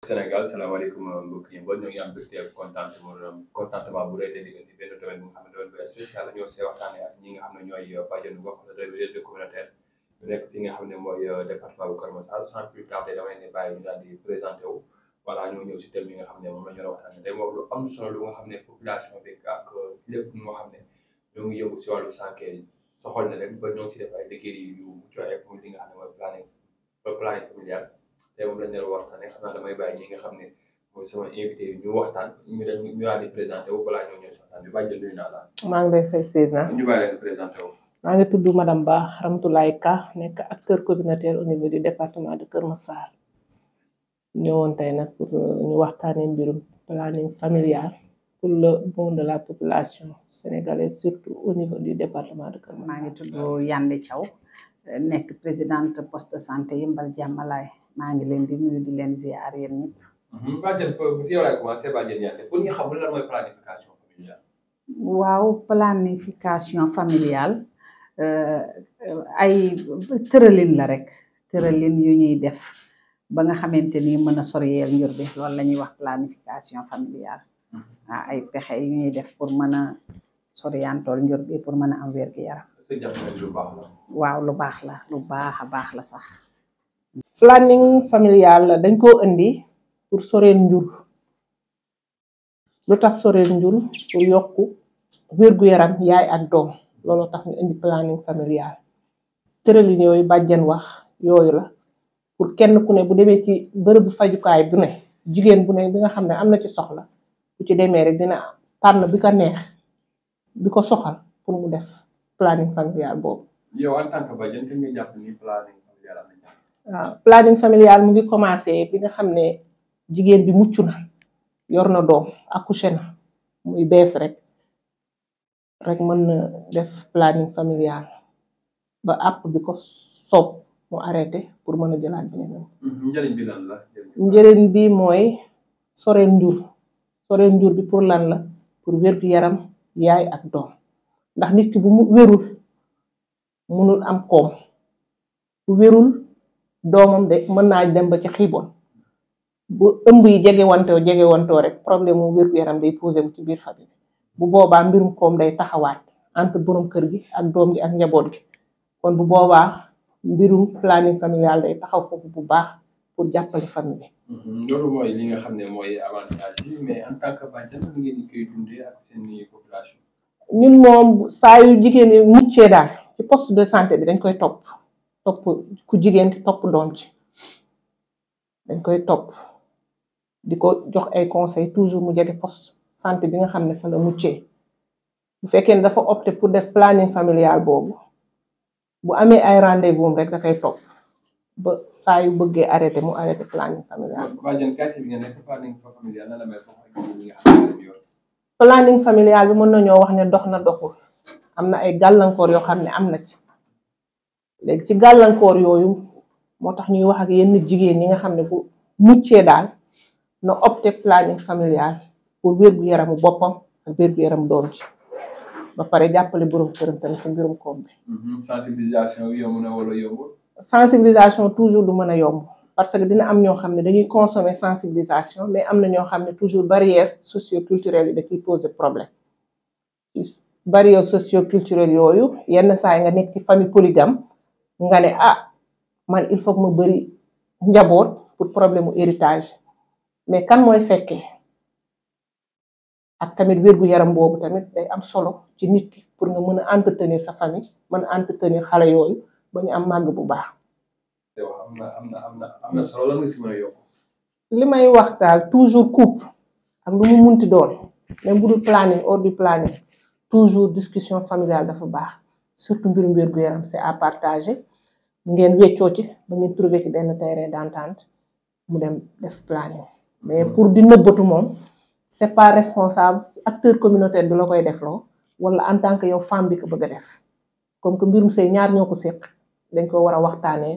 Sénégal salaamaaleykum mbokk yi ba ñoo ngi am mbégte ak contentement bu rëy te di indi benn domaine bu nga xam ne domaine bu spécial la ñoo see waxtaanee ak ñi nga xam ne ñooy bàjjenu gox relais communautaire bu nekk fi nga xam ne mooy département bu Kër Massar sans plus tarder damay ne bàyyi ñu daal di présenté wu voilà ñoo ñëw si thème yi nga xam ne moom la ñu war a waxtaanee day wax lu am solo lu nga xam ne population bi ak lépp lu nga xam ne ñoo ngi yëngu si wàllu santé soxal na leen ba ñoo ngi si def ay liggéey yu mucc ayib pour li nga xam ne mooy planning familial te moom lañ leen waxtaanee xam naa damay bàyyi ñi nga xam ne mooy sama invité yi ñu waxtaan ñu daal di présenté wu balaa ñoo ñëw si waxtaan bi bàjjen nuyu naa la. maa ngi lay fay Seydina. ñu bàyyi leen présenté wu. maa ngi tudd madame Ba Ramatoulaye Ka nekk acteur communautaire au niveau du département de Kër Massar ñëwoon tey nag pour ñu waxtaanee mbirum planning familial pour le bon de la population sénégalaise surtout au niveau du département de Kër Massar. maa ngi tudd Yande Thiaw nekk présidente poste de santé Yëmbal Jàmmalaay maa ngi leen di nuyu di leen ziar yéen ñëpp. bàjjen si yow laay commencé bàjjen Yande pour ñu xamul lan mooy planification familiale. waaw planification familiale ay tëralin la rek tëralin yu ñuy def ba nga xamante ni mën a soriyeel njur bi loolu la ñuy wax planification familiale waaw ay pexe yu ñuy def pour mën a soriyantool njur bi pour mën a am wér-gu-yaram. lu baax la. waaw lu baax la lu baax la sax. planning familial dañ koo indi pour soreel njur lu tax soreel njur pour yokku wér-gu-yaram yaay ak doom loolu tax ñu indi planning familial tëralin yooyu bàjjen wax yooyu la pour kenn ku ne bu demee ci bërëbu fajukaay bu ne jigéen bu ne bi nga xam ne am na ci soxla bu ci demee rek dina tànn bi ko neex bi ko soxal pour mu def planning familial boobu. yow en tant que bàjjen kañ nga jàpp ni planning familial am na. waaw planning familial mu ngi commencé bi nga xam ne jigéen bi mucc na yor na doom accouché na muy bees rek mën na def planning familial ba àpp bi ko soob mu arrêté pour mën a jëlaat beneen. njëriñ bi lan la. njëriñ bi mooy soreel njur bi pour lan la pour wér-gu-yaram yaay ak doom ndax nit ki bu mu wérul mënul am koom bu wérul doomam de mën naa dem ba ci xiibon bu ëmb yi jege wantoo rek problème mu wér-gu-yaram day posé wu ci biir famille bu boobaa mbirum koom day taxawaat entre borom kër gi ak doom gi ak njaboot gi kon bu boobaa mbirum planning familial day taxaw foofu bu baax pour jàppale famille bi. loolu mooy li nga xam ne mooy avantage yi mais en tant que bàjjen nu ngeen koy dundee ak seen population. ñun moom saa yu jigéen ñi muccee daal ci poste de santé bi dañ koy topp ku jigéen ki topp doom ci dañ koy topp di ko jox ay conseils toujours mu jege poste santé bi nga xam ne fa la muccee bu fekkee ne dafa opté pour def planning familial boobu bu amee ay rendez-vous rek da koy topp ba saa yu bëggee arrêté mu arrêté planning familial. bàjjen quartier bi nga nekk planning familial nan la mel foofu ak ñi nga xam ne yor. planning familial bi mën nañoo wax ne dox na doxul am na ay gàllankoor yoo xam ne am na ci léegi ci gàllankoor yooyu moo tax ñuy wax ak yenn jigéen ñi nga xam ne bu muccee daal na opté planning familial pour wér-gu-yaramu boppam ak wér-gu-yaramu doom ci ba pare jàppale borom këram tamit ci mbirum koom bi. sensibilisation bi yomb na wala yombul. sensibilisation toujours du mën a yomb parce que dina am ñoo xam ne dañuy consommer sensibilisation mais am na ñoo xam ne toujours barrière socio-culturelle yi da ciy poser problème barrière socio-culturelle yooyu yenn saa yi nga nekk ci famille polygame nga ne man il faut que ma bëri njaboot pour problème mu héritage mais kan mooy fekkee ak tamit wér-gu-yaram boobu tamit day am solo ci nit ki pour nga mën a entretenir sa famille mën a entretenir xale yooyu ba ñu am màgg bu baax. am na solo lan nga si mën a yokk. li may wax daal toujours couple ak lu mu munti doon même bu dul planning hors du planning toujours discussion familiale dafa baax surtout mbirum wér-gu-yaram c'est à partager ngeen weccoo ci ba ngeen trouver ci benn terrain d'entente mu dem def planning mais pour di nëbbatu moom c'est pas responsable acteur communautaire bi la koy defloo wala en tant que yow femme bi ko bëgg a def comme que mbirum sëy ñaar ñoo ko séq dañ ko war a waxtaanee.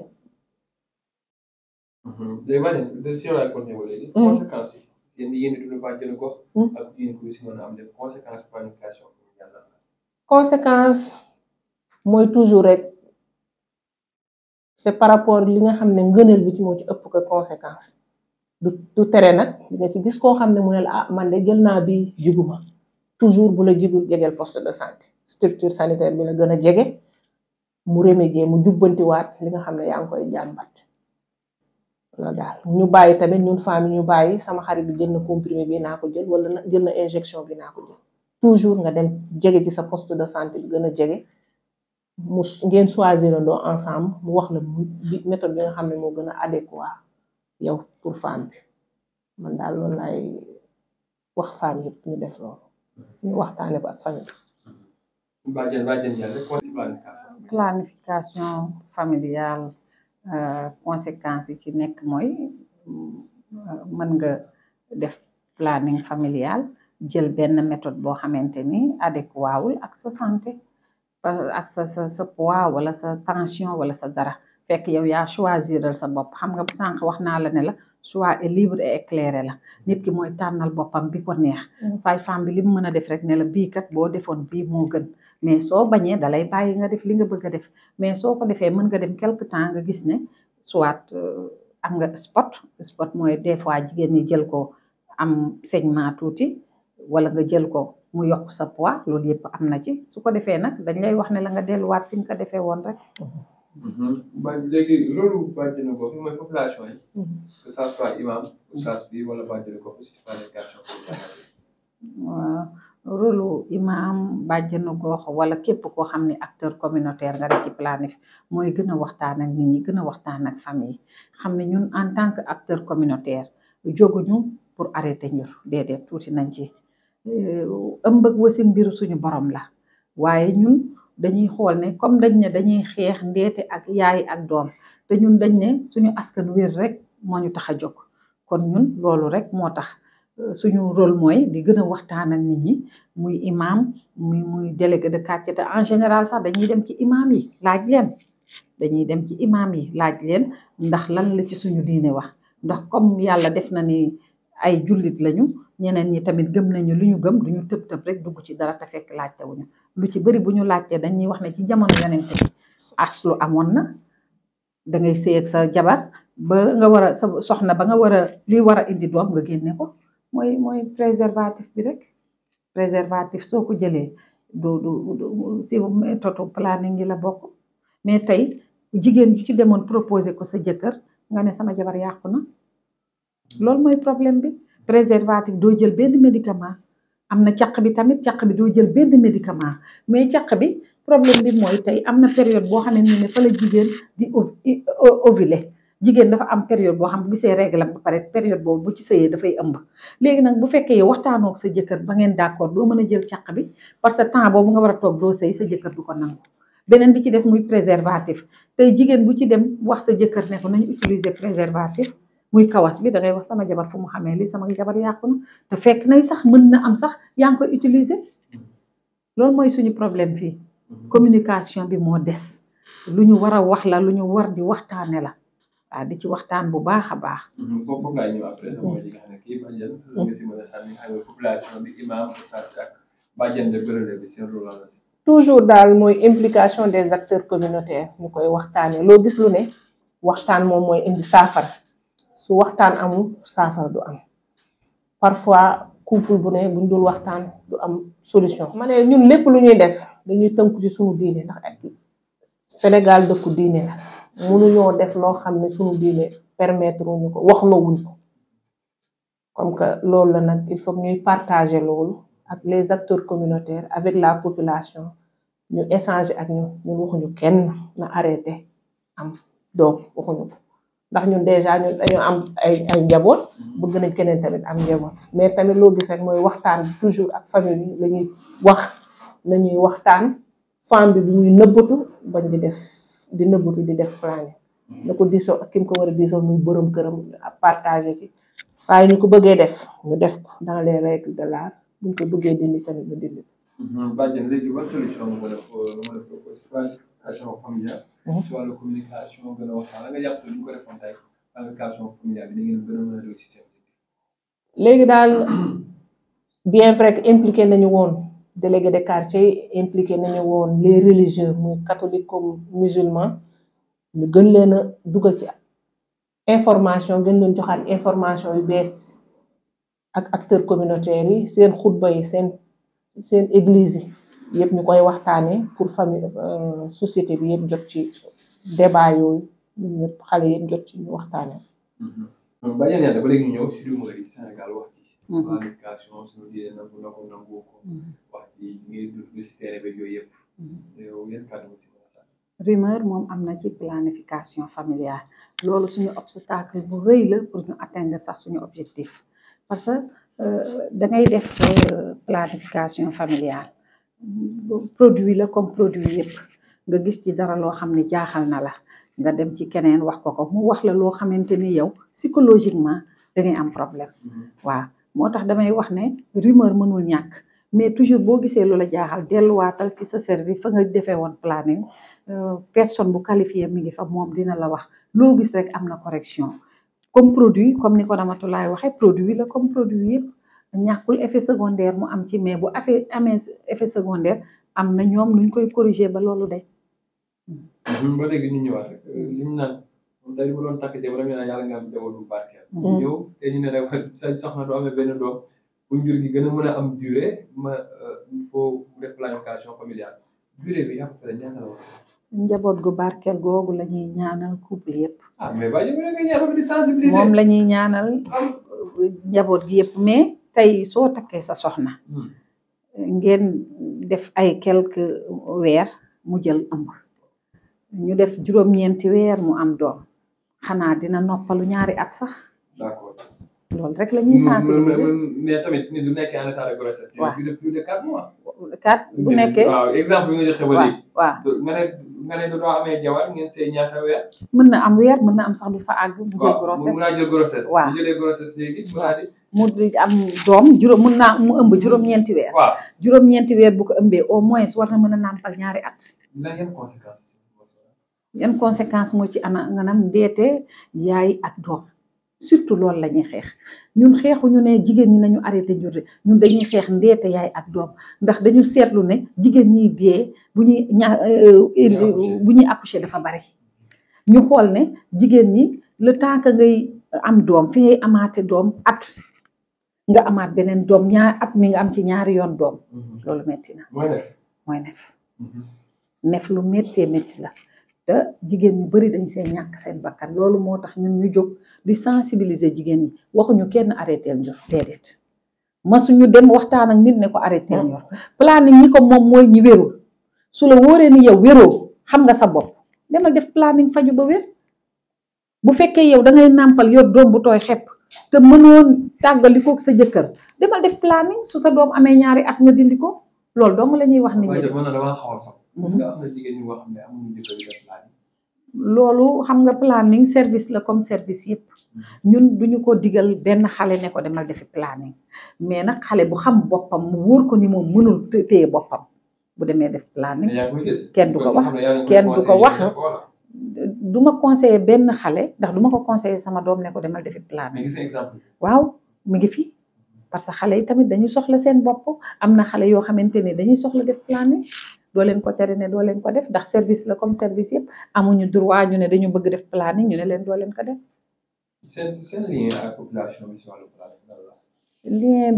léegi si yow laay continué ba léegi. conséquences yi yéen di dund bàjjenu gox. ak yéen ku si mën a am des conséquences planification familiale. conséquence mooy toujours rek c'est par rapport li nga xam ne ngëneel bi ci moo ci ëpp que conséquence du tere nag nga ci gis koo xam ne mu ne la ah man de jël naa bi jiguma toujours bu la jigul jegeel poste de santé structure sanitaire bi la gën a jege mu remédier mu jubbantiwaat li nga xam ne yaa ngi koy jàmbat loolu daal ñu bàyyi tamit ñun famille ñu bàyyi sama xarit bi jël na comprimé bi naa ko jël wala jël na injection bi naa ko jël toujours nga dem jege ci sa poste de santé bi gën a jege mu ngeen choisir andoo ensemble mu wax la méthode bi nga xam ne moo gën a adéquat yow pour femme bi man daal loolu laay wax femme yëpp ñu def loolu ñu waxtaane ko ak famille planification familiale conséquences yi ci nekk mooy mën nga def planning familial jël benn méthode boo xamante ni adéquat wul ak sa santé ak sa poids wala sa tension wala sa dara fekk yow yaa choisiral sa bopp xam nga sànq wax naa la ne la choix est libre et éclairé la nit ki mooy tànnal boppam bi ko neex sage-femme bi li mu mën a def rek ne la bii kat boo defoon bii moo gën mais soo bañee dalay bàyyi nga def li nga bëgg a def mais soo ko defee mën nga dem quelque temps nga gis ne soit am nga spot mooy des fois jigéen ñi jël ko am saignement tuuti wala nga jël ko mu yokk sa poids loolu yëpp am na ci su ko defee nag dañ lay wax ne la nga delluwaat fi nga ko defee woon rek. ba léegi loolu bàjjenu gox mooy population yi. que ça soit imam oustaz bi wala bàjjenu gox aussi planification. waaw rôle imam bàjjenu gox wala képp koo xam ne acteur communautaire nga rek ci planif mooy gën a waxtaan ak nit ñi gën a waxtaan ak famille xam ne ñun en tant que acteur communautaire jóguñu pour arrêter njur déedéet tuuti nañ ci. ëmb ak wasin mbiru suñu borom la waaye ñun dañuy xool ne comme dañ ne dañuy xeex ndeete ak yaay ak doom te ñun dañ ne suñu askan wér rek moo ñu tax a jóg kon ñun loolu rek moo tax suñu rôle mooy di gën a waxtaan ak nit ñi muy imam muy délégué de quartier te en général sax dañuy dem ci imam yi laaj leen ndax lan la ci suñu diine wax ndax comme yàlla def na ni ay jullit lañu ñeneen ñi tamit gëm nañu lu ñu gëm duñu tëb rek dugg ci dara te fekk laajte wuñu lu ci bëri bu ñu laajtee dañuy wax ne ci jamono yonente bi aslu amoon na dangay sëy ak sa jabar ba nga war a sa soxna ba nga war a li war a indi doom nga génne ko mooy préservatif bi rek préservatif soo ko jëlee du si méthode planning yi la bokk mais tey jigéen ju ci demoon proposé ko sa jëkkër nga ne sama jabar yàqu na loolu mooy problème bi préservatif doo jël benn médicament am na caq bi tamit caq bi doo jël benn médicament mais caq bi problème bi mooy tey am na période boo xam ne fa la jigéen di ovuler jigéen dafa am période boo xam bu gisee règle ba pare période boobu bu ci sëyee dafay ëmb léegi nag bu fekkee yow waxtaanoo ak sa jëkkër ba ngeen d'accord doo mën a jël caq bi parce que temps boobu nga war a toog doo sëy sa jëkkër du ko nangu beneen bi ci des muy préservatif tey jigéen bu ci dem wax sa jëkkër ne ko nañu utiliser préservatif muy kawas bi da ngay wax sama jabar fu mu xamee li sama jabar yàqu na te fekk nay sax mën na am sax yaa ngi koy utiliser loolu mooy suñu problème fii communication bi moo des lu ñu war a wax la lu ñu war di waxtaane la waaw di ci waxtaan bu baax a baax. foofu laay ñëw après mooy li nga xam ne kii bàjjen nga si mën a sànni xam nga population bi imam oustaz ak bàjjen de bërële bi seen rôle la si. toujours daal mooy implication des acteurs communautaires ñu koy waxtaanee loo gis lu ne waxtaan moom mooy indi saafara. su waxtaan amul saafara du am parfois couple bu ne buñ dul waxtaan du am solution. ma ne ñun lépp lu ñuy def dañuy tënku ci suñu diine ndax ak Sénégal dëkku diine la mënuñoo def loo xam ne suñu diine permettre wuñu ko waxloo wuñ ko comme que loolu la nag il faut ñuy partager loolu ak les acteurs communautaires avec la population ñu échanger ak ñun waxuñu kenn na arrêté am doom waxuñu ko. ndax ñun déjà ñun dañoo am ay njaboot bëgg nañ keneen tamit am njaboot mais tamit loo gis rek mooy waxtaan toujours ak famille bi la ñuy wax nañuy waxtaan femme bi muy nëbbatu bañ di nëbbatu di def planning na ko diisoo ak ki mu ko war a diisoo muy borom këram partagé ki saa yi ñu ko bëggee def ñu def ko dans les règles de l'art buñ ko bëggee dindi tamit ñu dindi. bàjjen léegi ban solution nga mën a proposer planification familiale. si wàllu communication gën a waxtaan la nga jàpp ñu ko defoon tey planification familiale bi da ngeen gën a mën a réussir. léegi daal bien vrai que impliqué nañu woon délégué de quartier impliqué nañu woon les religieux muy catholique comme musulman ñu gën leen a dugal ci information gën leen joxaat information yu bees ak acteurs communautaires yi seen xutba yi seen église yi yëpp ñu koy waxtaanee pour famille société bi yëpp jot ci débat yooyu ñun ñëpp xale yëpp jot ci ñu waxtaanee. Badiane Yada ba léegi ñu ñëw si rumeur yi Sénégal wax ci planification suñu diine nangu na ko nangu ko wax ci ngir dund si terrain bi yooyu yëpp yow yéen kàddu nga si mën a sànni. Rumeur moom am na ci planification familiale loolu suñu obstacle bu rëy la pour ñu atteindre sax suñu objectif parce que da ngay def planification familiale produit la comme produit yëpp nga gis ci dara loo xam ne jaaxal na la nga dem ci keneen wax ko mu wax la loo xamante ni yow psychologiquement da ngay am problème waaw moo tax damay wax ne rumeur mënul ñàkk mais toujours boo gisee lu la jaaxal delluwaatal ci sa service fa nga defee woon planning personne bu qualifié mi ngi fa moom dina la wax loo gis rek am na correction comme produit comme ni ko Ramatulaay waxee produit la comme produit yëpp ñàkkul effet secondaire mu am ci mais bu amee effet secondaire am na ñoom nuñ koy corriger ba loolu day ba léegi ñu ñëwaat rek li ñu naan day bu doon takk jabar ñu naan yàlla nga am jabar bu barkeel ñëw te ñu ne rek sa soxna doo amee benn doom bu njur gi gën a mën a am durée il faut def planification familiale durée bi yàpp pare ñaata la wax njaboot gu barkeel googu la ñuy ñaanal couple yëpp mais ba ñu nga ñaanal di sensibiliser moom la ñuy ñaanal njaboot gi yëpp mais tey soo takkee sa soxna ngeen def ay quelques weer mu jël ëmb ñu def juróom-ñeenti weer mu am doom xanaa dina noppalu ñaari at sax. D'accord. loolu rek la ñuy sensibiliser. mais tamit ni du nekkee en état de grossesse. waaw plus de 4 mois. 4 bu nekkee waaw exemple bi nga joxe ba léegi. waaw nga ne doo amee jabar ngeen sey ñaata weer. mën na am weer mën na am sax du fa àgg. mu jël grossesse mën naa jël grossesse. waaw bu jëlee grossesse léegi mu di am doom mën naa mu ëmb juróom-ñeenti weer. waaw juróom-ñeenti weer bu ko ëmbee au moins war na mën a nàmpal ñaari at. lan yan conséquences. yan conséquence moo ci anam ndeete yaay ak doom surtout loolu la ñuy xeex ñun xeexuñu ne jigéen ñi nañu arrêté njur ñun dañuy xeex ndeete yaay ak doom ndax dañu seetlu ne jigéen ñiy dee bu ñuy accoucher dafa bari ñu xool ne jigéen ñi le temps que ngay am doom fi ngay amaate doom at nga amaat beneen doom at mi nga am ci ñaari yoon doom loolu metti na mooy nef lu méttee métti la te jigéen ñu bari dañ seen ñàkk seen bakkan loolu moo tax ñun ñu jóg di sensibiliser jigéen ñi waxuñu kenn arrêté njur déedéet masuñu dem waxtaan ak nit ne ko arrêté njur planning ñi ko moom mooy ñi wérul su la wóoree ni yow wéroo xam nga sa bopp demal def planning faju ba wér bu fekkee yow da ngay nàmpal yor doom bu tooy xepp te mënoon tàggalikook sa jëkkër demal def planning su sa doom amee ñaari at nga dindi ko loolu dong la ñuy wax nit ñi parce que am na jigéen ñi nga xam ne amuñu jëkkër di def planning. loolu xam nga planning service la comme service yëpp ñun duñu ko digal benn xale ne ko demal defi planning mais nag xale bu xam boppam mu wóor ko ni moom mënul téye boppam bu demee def planning kenn du ko wax du ma conseiller benn xale ndax du ma ko conseiller sama doom ne ko demal defi planning waaw mi ngi fi parce que xale yi tamit dañuy soxla seen bopp am na xale yoo xamante ne dañuy soxla def planning doo leen ko tere ne doo leen ko def ndax service la comme service yëpp amuñu droit ñu ne dañu bëgg def planning ñu ne leen doo leen ko def. seen lien ak population bi si wàllu lien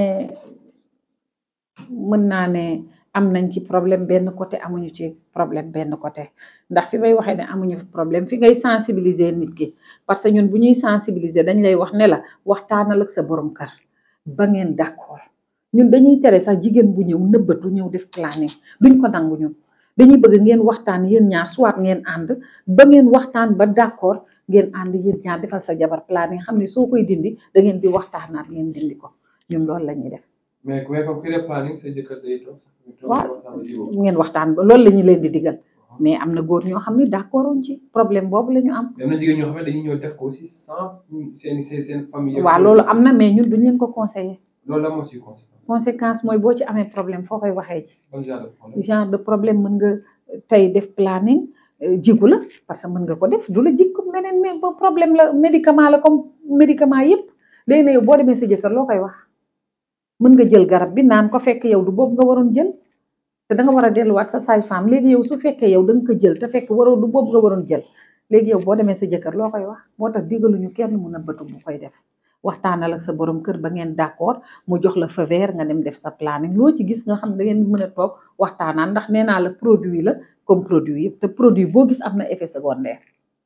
mën naa ne am nañ ci problème benn côté amuñu ci problème benn côté ndax fi may waxee ne amuñu problème fi ngay sensibiliser nit ki parce que ñun bu ñuy sensibiliser dañ lay wax ne la waxtaanal ak sa borom kër ba ngeen d'accord. ñun dañuy tere sax jigéen bu ñëw nëbbatu ñëw def planning duñ ko nangu ñun dañuy bëgg ngeen waxtaan yéen ñaar soit ngeen ànd ba ngeen waxtaan ba d'accord ngeen ànd yéen ñaar defal sa jabar planning xam ne soo koy dindi da ngeen di waxtaanaat ngeen dindi ko ñun loolu la ñuy def. mais comme ki def planning sa jëkkër day toog. waaw ngeen waxtaan ba loolu la ñu leen di digal mais am na góor ñoo xam ne d'accorduñ ci problème boobu la ñu am. am na jigéen ñoo xam ne dañuy ñëw def ko aussi sans seen famille. waaw loolu am na mais ñun duñ leen ko conseiller. loolu la moo ci conséquence mooy boo ci amee problème foo koy waxee ji. genre de problème mën nga tey def planning jigu la parce que mën nga ko def du la jig comme leneen mais problème la médicament la comme médicament yëpp léegi ne yow boo demee sa jëkkër loo koy wax mën nga jël garab bi naan ko fekk yow du boobu nga waroon jël te da nga war a delluwaat sa sage-femme léegi yow su fekkee yow da nga ko jël te fekk du boobu nga waroon jël léegi yow boo demee sa jëkkër loo koy wax moo tax digaluñu kenn mun a bëtu bu koy def waxtaanal ak sa borom kër ba ngeen d'accord mu jox la feu vert nga dem def sa planning loo ci gis nga xam da ngeen mën a toog waxtaanaan ndax nee naa la produit la comme produit yëpp te produit boo gis am na effet secondaire.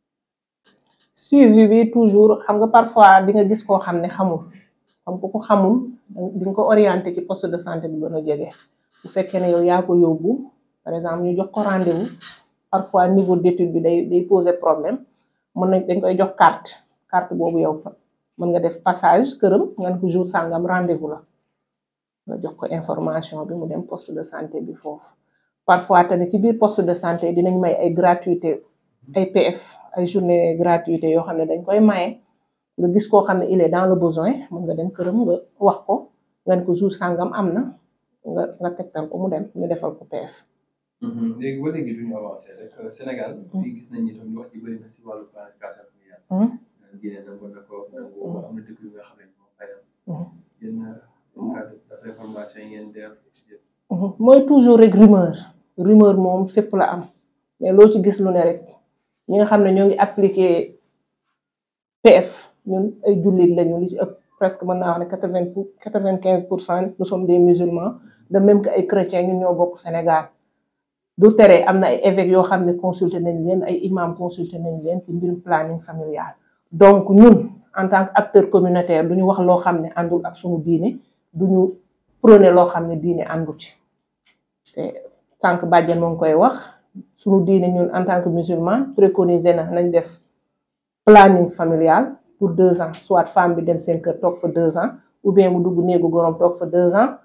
suivi bi toujours xam nga parfois di nga gis koo xam ne xamul xam ko xamul di nga ko orienté ci poste de santé bi gën a jege bu fekkee ne yow yaa ko yóbbu par exemple ñu jox ko rendez-vous parfois niveau d'étude bi day poser problème mën nañ dañ koy jox carte boobu yow mën nga def passage këram nga ne ko jour sangam rendez-vous la nga jox ko information bi mu dem poste de santé bi foofu parfois tamit ci biir poste de santé dinañ may ay gratuité ay PF ay journée gratuité yoo xam ne dañ koy maye nga gis koo xam ne il est dans le besoin mën nga dem këram nga wax ko nga ne ko jour sangam am na nga tegtal ko mu dem ñu defal ko PF. léegi ba léegi duñu avancé rek Sénégal fii gis nañ ni tam wax ji bëri na si wàllu planification familiale. Guinée nangu na ko nangu am na dëkk yu nga xam ne moom fay am yéen cadre formation yi ngeen def. mooy toujours rek rumeur moom fépp la am mais loo ci gis lu ne rek ñi nga xam ne ñoo ngi appliqué PF ñun ay jullit lañu li ci ëpp presque mën naa wax ne 95% nous sommes des musulmans de même que ay chrétiens ñun ñoo bokk Sénégal du tere am na ay évêques yoo xam ne consulté nañ leen ay imam consulté nañ leen ci mbirum planning familial. donc ñun en tant que acteur communautaire du ñu wax loo xam ne àndul ak suñu diine du ñu prôné loo xam ne diine àndu ci te tànk bàjjen moo ngi koy wax suñu diine ñun en tant que musulman préconisé na nañ def planning familial pour 2 ans soit femme bi dem seen kër toog fa 2 ans ou bien mu dugg néegu gorom toog fa 2 ans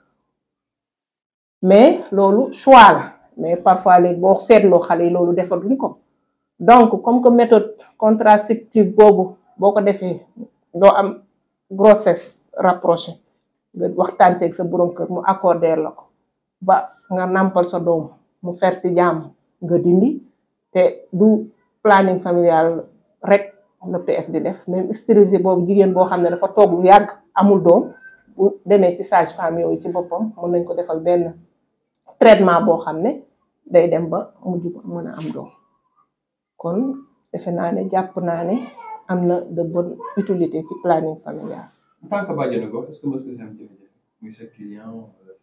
mais loolu choix la mais parfois léegi boo seetloo xale yi loolu defatuñ ko donc comme que méthode contraceptive boobu boo ko defee doo am grossesse rapprochée nga waxtaan ak sa borom kër mu accordé la ko ba nga nàmpal sa doom mu fer si jàmm nga dindi te du planning familial rek le PF di def même stérilité boobu jigéen boo xam ne dafa toog lu yàgg amul doom bu demee ci sage-femme yooyu ci boppam mën nañ ko defal benn traitement boo xam ne day dem ba mujj mën a am doom kon defe naa ne jàpp naa ne am na de bonne utilité ci planning familial. En tant que bàjjenu gox est-ce que mës nga am jafe-jafe muy sa client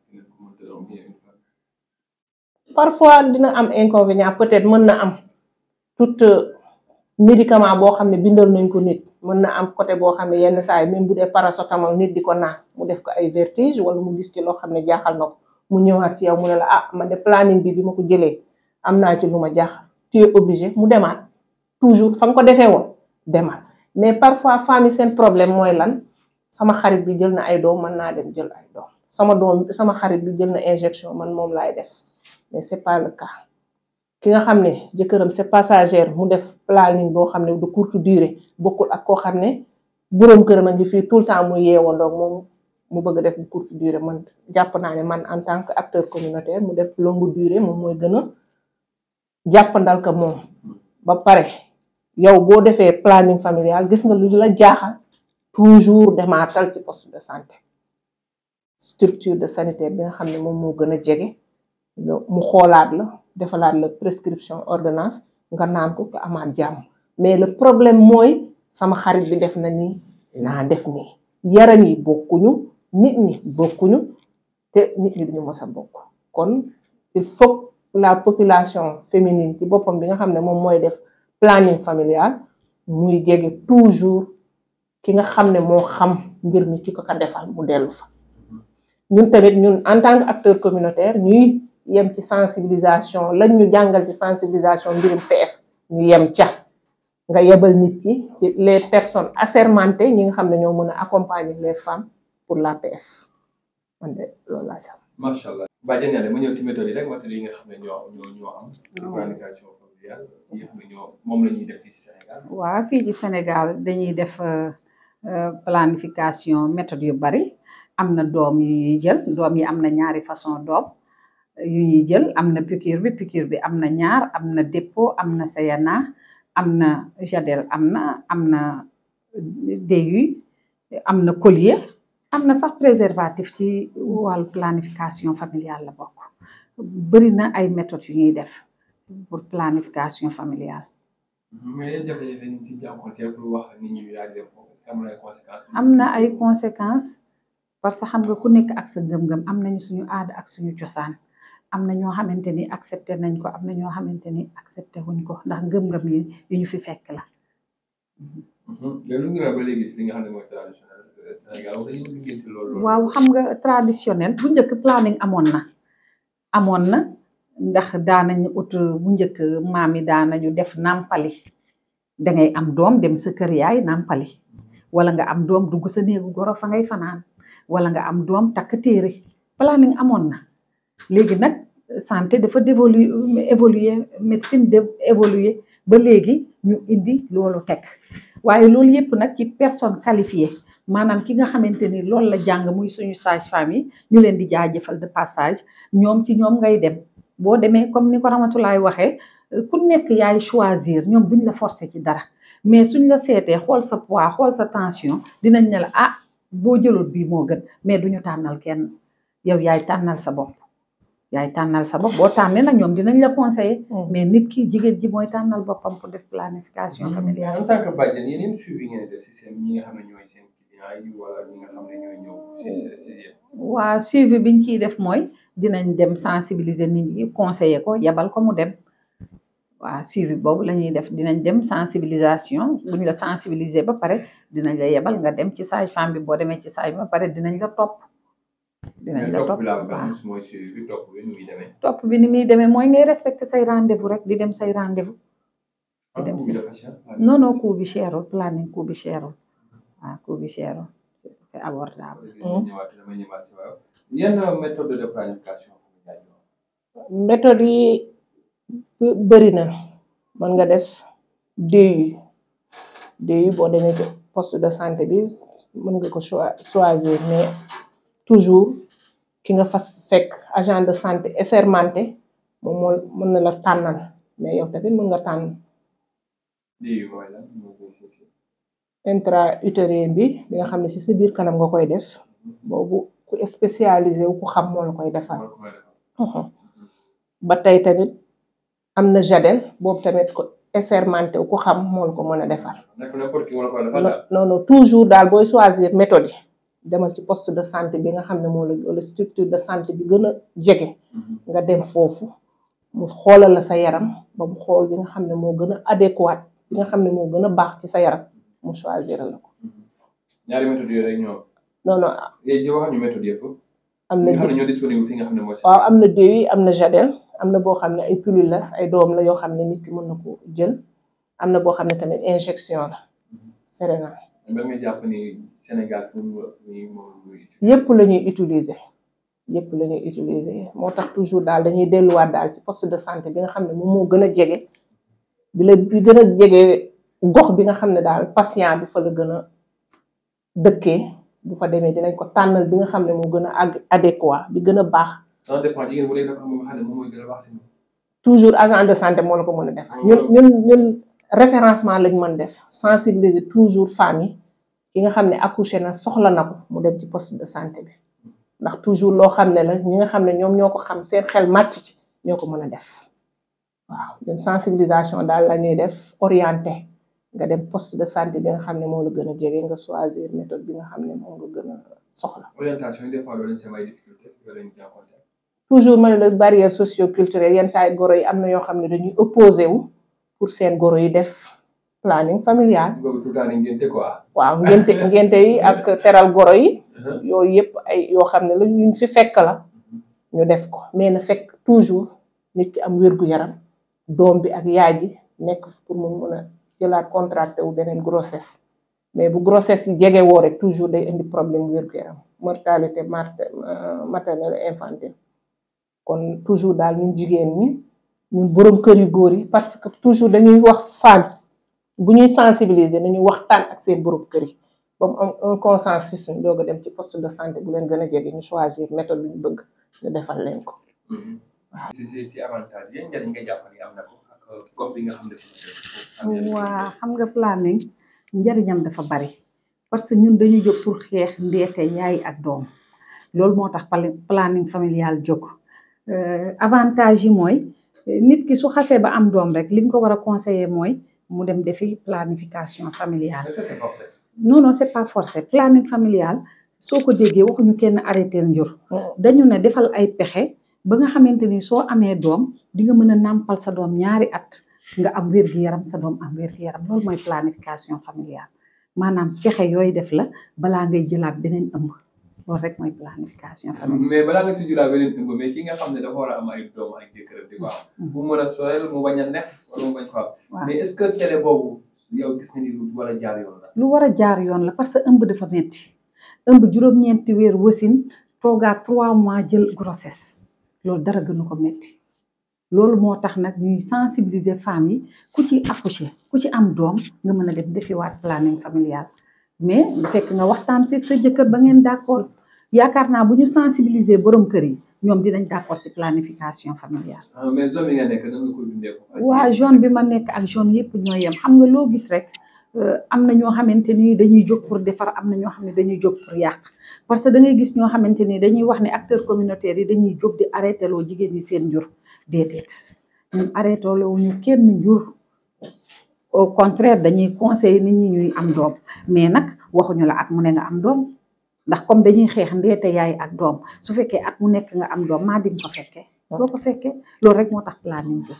parfois dina am inconvénient peut-être mën na am tout médicament boo xam ne bindal nañ ko nit mën na am côté boo xam ne yenn saa yi même bu dee paracétamol nit di ko naan mu def ko ay vertige wala mu gis ci loo xam ne jaaxal na ko mu ñëwaat ci yow mu ne la ah man de planning bi ma ko jëlee am naa ci lu ma jaaxal tu es obligé mu demaat toujours fa nga ko defee woon demal mais parfois famille seen problème mooy lan sama xarit bi jël na ay doom mën naa dem jël ay doom sama xarit bi jël na injection man moom laay def mais c'est pas le cas ki nga xam ne jëkkëram c'est passagère mu def planning boo xam ne de courte durée bokkul ak koo xam ne boroom këram a ngi fii tout le temps muy yeewandoog moom mu bëgg def bu courte durée man jàpp naa ne man en tant que acteur communautaire mu def longue durée moom mooy gën a jàppandal ko moom ba pare yow boo defee planning familial gis nga lu la jaaxal toujours demaatal ci poste de santé structure de sanitaire bi nga xam ne moom moo gën a jege mu xoolaat la defalaat la prescription ordonnance nga naan ko nga amaat jàmm mais le problème mooy sama xarit bi def na nii naa def nii yaram yi bokkuñu nit ñi bokkuñu te nit ñi duñu mës a bokk kon il faut la population féminine ci boppam bi nga xam ne moom mooy def planning familial muy jege toujours ki nga xam ne moo xam mbir mi ki ko defal mu dellu fa ñun tamit ñun en tant que acteur communautaire ñuy yem ci sensibilisation lañ ñu jàngal ci sensibilisation mbirum PF ñu yem ca nga yebal nit ki les personnes assermentées ñi nga xam ne ñoo mën a accompagner les femmes pour la PF man de loolu laa sax. macha allah bàjjen Yàlla ma ñëw si méthode yi rek méthode yi nga xam ne ñoo am. planification familiale yi nga xam ne moom la ñuy def fii ci Sénégal. waaw fii ci Sénégal dañuy def planification méthode yu bari am na doom yu ñuy jël doom yi am na ñaari façon doom yu ñuy jël am na piqûre bi am na ñaar am na dépôt am na sayana am na jadel am na DU am na collier am na sax préservatif ci wàllu planification familiale la bokk bëri na ay méthodes yu ñuy def pour planification familiale. mais yan jafe-jafe ñu ci jànkuwanteel pour wax nit ñi daal di dem foofu est-ce que amul ay conséquences. am na ay conséquences parce que xam nga ku nekk ak sa ngëm-ngëm am nañu suñu aada ak suñu cosaan am na ñoo xamante ni accepté nañ ko am na ñoo xamante ni accepté wuñ ko ndax ngëm-ngëm yi ñu fi fekk la. mais lu nga ba léegi li nga xam ne mooy traditionnel Sénégal wala dañuy liggéeyante loolu. waaw xam nga traditionnel bu njëkk planning amoon na ndax daanañu ut bu njëkk maam yi daanañu def nàmpali dangay am doom dem sa kër yaay nàmpali wala nga am doom dugg sa néegu goro fa ngay fanaan wala nga am doom takk téere planning amoon na léegi nag santé dafa évoluer médecine évoluer ba léegi ñu indi loolu teg waaye loolu yëpp nag ci personne qualifiée maanaam ki nga xamante ni loolu la jàng muy suñu sage-femme yi ñu leen di jaajëfal de passage ñoom ci ñoom ngay dem boo demee comme ni ko Ramatulaay waxee ku nekk yaay choisir ñoom duñ la forcer ci dara mais suñ la seetee xool sa poids xool sa tension dinañ ne la ah boo jëloon bii moo gën mais duñu tànnal kenn yow yaay tànnal sa bopp boo tànnee nag ñoom dinañ la conseiller mais nit ki jigéen ji mooy tànnal boppam pour def planification familiale. en tant que bàjjen yéen suivi ngeen def si seen ñi nga xam ne ñooy seen client yi wala ñi nga xam ne ñooy ñëw si yéen. waa suivi biñ ciy def mooy dinañ dem sensibiliser nit ñi conseiller ko yebal ko mu dem waa suivi boobu la ñuy def dinañ dem sensibilisation buñ la sensibiliser ba pare dinañ la yebal nga dem ci sage-femme bi boo demee ci sage ba pare dinañ la topp. topp bi ni muy demee mooy ngay respecter say rendez-vous rek di dem say rendez-vous. di dem say non coût bi cherul planning coût bi cherul waaw coût bi cherul c'est abordable. yan méthode de planification familiale. méthode yi bëri na mën nga def DU boo demee ci poste de santé bi mën nga ko choisir mais toujours ki nga fas fekk agent de santé assermenté moom mooy mën na la tànnal mais yow tamit mën nga tànn. DU mooy lan intra-utérin bi nga xam ne ci sa biir kanam nga koy def boobu ku spécialisé wu ku xam moo la koy defal. ba tey tamit am na jadel boobu tamit ko assermenté wu ku xam moo la ko mën a defal. non toujours daal booy choisir méthode yi demal ci poste de santé bi nga xam ne moo la wala structure de santé bi gën a jege. nga dem foofu mu xoolal la sa yaram ba mu xool bi nga xam ne moo gën a adéquat bi nga xam ne moo gën a baax ci sa yaram mu choisir la ko. ñaari méthode yooyu rek ñoo. non léegi wax ñu méthode yëpp. am na nga xam ne ñoo disponible fi nga xam ne mooy. waaw am na DU am na jadel am na boo xam ne ay pilule la ay doom la yoo xam ne nit ki mën na ko jël am na boo xam ne tamit injection la Serena. ba nga jàpp ni Sénégal yëpp la ñuy utiliser moo tax toujours daal dañuy delluwaat daal ci poste de santé bi nga xam ne moom moo gën a jege bi gën a jege gox bi nga xam ne daal patient bi fa la gën a dëkkee bu fa demee dinañ ko tànnal bi nga xam ne moo gën a adéquat bi gën a baax. ça dépend jigéen bu dee dafa am nga xam ne moom mooy gën a baax si ñun. toujours agent de santé moo la ko mën a def. ñun référencement lañ mën def sensibiliser toujours famille ki nga xam ne accouché na soxla na ko mu dem ci poste de santé bi ndax toujours loo xam ne la ñi nga xam ne ñoom ñoo ko xam seen xel màcc ci ñoo ko mën a def waaw ñun sensibilisation daal la ñuy def orienté nga dem poste de santé bi nga xam ne moo la gën a jege nga choisir méthode bi nga xam ne moom nga gën a soxla. orientation des fois loolu c'est ay difficulté loolu lañu jànkuwanteel. toujours ma ne la barrière socio-culturelle yenn saa yi goro yi am na yoo xam ne dañuy opposé wu pour seen goro yi def planning familial. waaw ngénte yi ak teral goro yi. yooyu yëpp ay yoo xam ne la ñu fi fekk la ñu def ko mais na fekk toujours nit ki am wér-gu-yaram doom bi ak yaay ji nekk pour mu mën a jëlaat contracté wu beneen grossesse mais bu grossesse yi jege woo rek toujours day indi problème wér-gu-yaram mortalité maternelle et infantile kon toujours daal ñun jigéen ñi ñun borom kër yu góor yi parce que toujours dañuy wax femme bu ñuy sensibiliser nañu waxtaan ak seen borom kër yi ba mu am un consensus ñu doog a dem ci poste de santé bu leen gën a jege ñu choisir méthode bi ñu bëgg ñu defal leen ko. waaw si avantage yéen njëriñ nga jàpp ni am na ko ak gox bi nga xam ne. waa xam nga planning njëriñam dafa bari parce que ñun dañu jóg pour xeex ndeete yaay ak doom loolu moo tax planning familial jóg avantage yi mooy nit ki su xasee ba am doom rek li nga ko war a conseiller mooy mu dem defi planification familiale. Est-ce que c'est forcé? Non c'est pas forcé planning familial soo ko déggee waxuñu kenn arrêté njur dañu ne defal ay pexe ba nga xamante ni soo amee doom di nga mën a nàmpal sa doom ñaari at nga am wér-gu-yaram sa doom am wér-gu-yaram loolu mooy planification familiale maanaam pexe yooyu def la balaa ngay jëlaat beneen ëmb loolu rek mooy planification familiale. mais balaa nga si jëlaat beneen ëmb mais ki nga xam ne dafa war a am ay doom ak jëkkër di ko am bu mën a sorel mu bañ a neef wala mu bañ ko am mais est-ce que télé boobu yow gis nga ni lu war a jaar yoon la. lu war a jaar yoon la parce que ëmb dafa metti ëmb juróom-ñeenti weer wasin toogaat 3 mois jël grossesse loolu dara gënu ko metti loolu moo tax nag ñuy sensibiliser femmes yi ku ci accoucher ku ci am doom nga mën a def defiwaat planning familial mais bu fekk nga waxtaan si sa jëkkër ba ngeen d'accord yaakaar naa bu ñu sensibiliser borom kër yi ñoom dinañ d'accord ci planification familiale. mais zone bi nga nekk nan nga koy dundee ko. waa zone bi ma nekk ak zone yëpp ñoo yem xam nga loo gis rek am na ñoo xamante ni dañuy jóg pour defar am na ñoo xam ne dañuy jóg pour yàq parce que da ngay gis ñoo xamante ni dañuy wax ne acteurs communautaires yi dañuy jóg di arrêté loo jigéen ñi seen njur déedéet ñun arrêté loo ñu kenn njur au contraire dañuy conseiller nit ñi ñuy am doom mais nag waxuñu la at mu ne nga am doom ndax comme dañuy xeex ndeete yaay ak doom su fekkee at mu nekk nga am doom maa di ko fekkee boo ko fekkee loolu rek moo tax planning bi.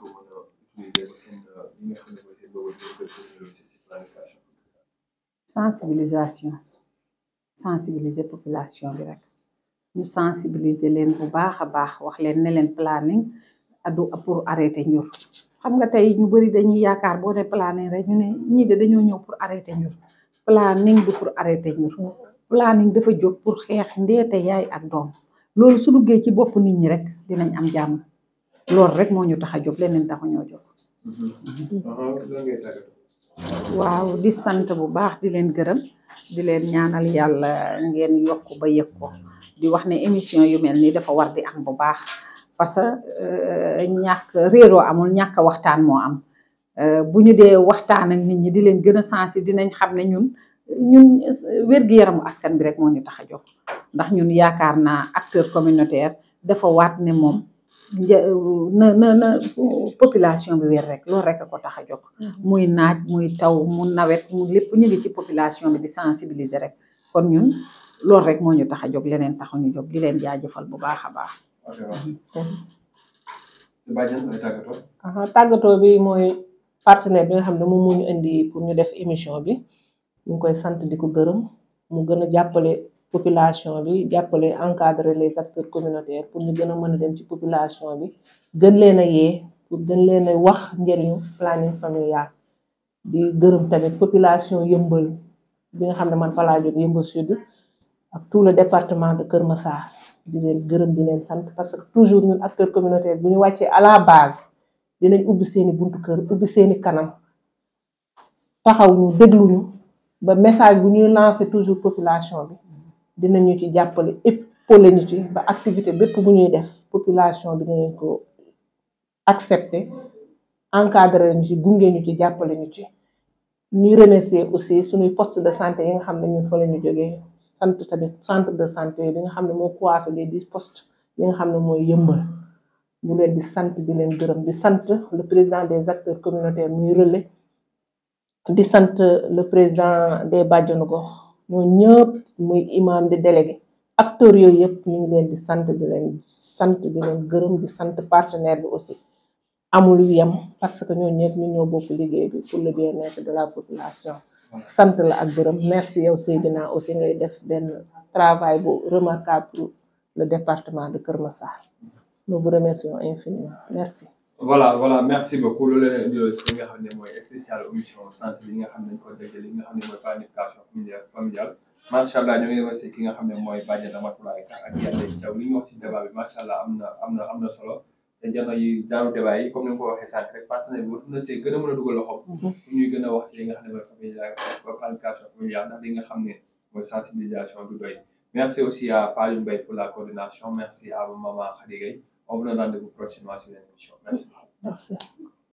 sensibiliser population bi rek ñu sensibiliser leen bu baax a baax wax leen ne leen planning adu pour arrêter njur xam nga tey ñu bari dañuy yaakaar boo ne planning rek ñu ne ñii de dañoo ñëw pour arrêter njur planning du pour arrêter njur planning dafa jóg pour xeex ndeete yaay ak doom loolu su duggee ci bopp nit ñi rek dinañ am jàmm loolu rek moo ñu tax a jóg leneen taxu ñoo jóg. waaw di sant bu baax di leen gërëm di leen ñaanal yàlla ngeen yokk ba yëg ko di wax ne émission yu mel nii dafa war di am bu baax parce que ñàkk réeroo amul ñàkk waxtaan moo am bu ñu dee waxtaan ak nit ñi di leen gën a sensibiliser dinañ xam ne ñun wér-gu-yaramu askan bi rek moo ñu tax a jóg ndax ñun yaakaar naa acteur communautaire dafa waat ne moom na population bi wér rek loolu rek a ko tax a jóg muy naaj muy taw mu nawet mu lépp ñu ngi ci population bi di sensibiliser rek kon ñun loolu rek moo ñu tax a jóg leneen taxu ñu jóg di leen jaajëfal bu baax a baax. tàggatoo bi mooy partenaire bi nga xam ne moom moo ñu indi pour ñu def émission bi ñu ngi koy sant di ko gërëm mu gën a jàppale population bi jàppale encadrer les acteurs communautaires pour ñu gën a mën a dem ci population bi gën leen a yee pour gën leen a wax njëriñu planning familial di gërëm tamit population yëmbal bi nga xam ne man fa laa jóg yëmbal sud ak tout le département de Kër Massar di leen gërëm di leen sant parce que toujours ñun acteurs communautaires bu ñu wàccee à la base dinañ ubbi seeni buntu kër ubbi seeni kanam taxaw ñu dégluñu ba message bu ñuy lancer toujours population bi dinañu ci jàppale épaulé ñu ci ba activité bépp bu ñuy def population bi dinañ ko accepter encadrer ñu ci gunge ñu ci jàppale ñu ci ñuy remercier aussi suñuy poste de santé yi nga xam ne ñun fa la ñu jógee sant tamit centre de santé bi nga xam ne moo coiffé les 10 postes yi nga xam ne mooy yëmbal ñu leen di sant di leen gërëm di sant le président des acteurs communautaires muy relais di sant le président des bàjjanu gox ñoo ñëpp muy imam di délégué acteurs yooyu yëpp ñu ngi leen di sant di leen gërëm di sant partenaire bi aussi amul yem parce que ñoo ñëpp ñu ñoo bokk liggéey bi pour le bien-être de la population sant la ak gërëm merci yow Seydina aussi ngay def benn travail bu remarquable pour le département de Kër Massar nous vous remercions infiniment merci. voilà merci beaucoup loolu la ñu li nga xam ne mooy spécial émission santé bi nga xam ne dañ ko déglu li nga xam ne mooy planification familiale macha allah ñu ngi remercier ki nga xam ne mooy Badiane Ramatoulaye Ka ak Yande Thiaw li ñu wax si débat bi macha allah am na solo te jamono yi genre débat yi comme ni nga ko waxee sànq rek partenaire bi war na see gën a mën a dugal loxoom pour ñuy gën a wax si li nga xam ne mooy planification familiale ndax li nga xam ne mooy sensibilisation du doy merci aussi à Paliou Mbaye pour la coordination merci à Maman Khady Gueye on vous donne rendez-vous prochainement sur l'émission merci. Merci.